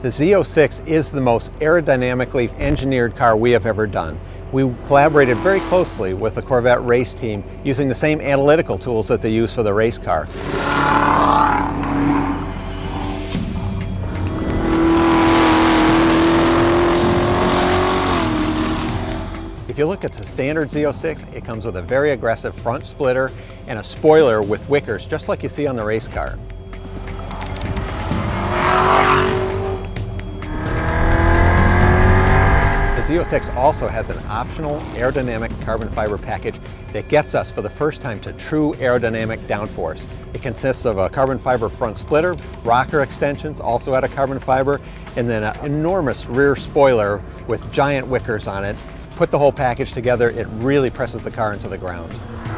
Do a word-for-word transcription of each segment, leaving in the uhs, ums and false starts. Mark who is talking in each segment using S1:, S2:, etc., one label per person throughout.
S1: The Z zero six is the most aerodynamically engineered car we have ever done. We collaborated very closely with the Corvette race team using the same analytical tools that they use for the race car. If you look at the standard Z zero six, it comes with a very aggressive front splitter and a spoiler with wickers, just like you see on the race car. The Z zero six also has an optional aerodynamic carbon fiber package that gets us for the first time to true aerodynamic downforce. It consists of a carbon fiber front splitter, rocker extensions also out of carbon fiber, and then an enormous rear spoiler with giant wickers on it. Put the whole package together, it really presses the car into the ground.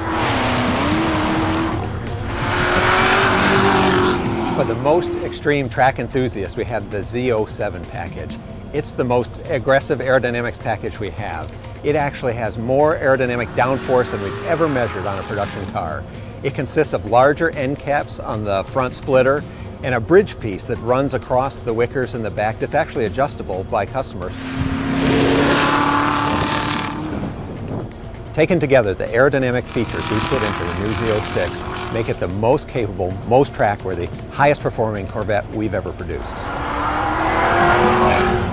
S1: For the most extreme track enthusiasts, we have the Z zero seven package. It's the most aggressive aerodynamics package we have. It actually has more aerodynamic downforce than we've ever measured on a production car. It consists of larger end caps on the front splitter and a bridge piece that runs across the wickers in the back that's actually adjustable by customers. Taken together, the aerodynamic features we put into the new Z zero six make it the most capable, most track-worthy, highest performing Corvette we've ever produced.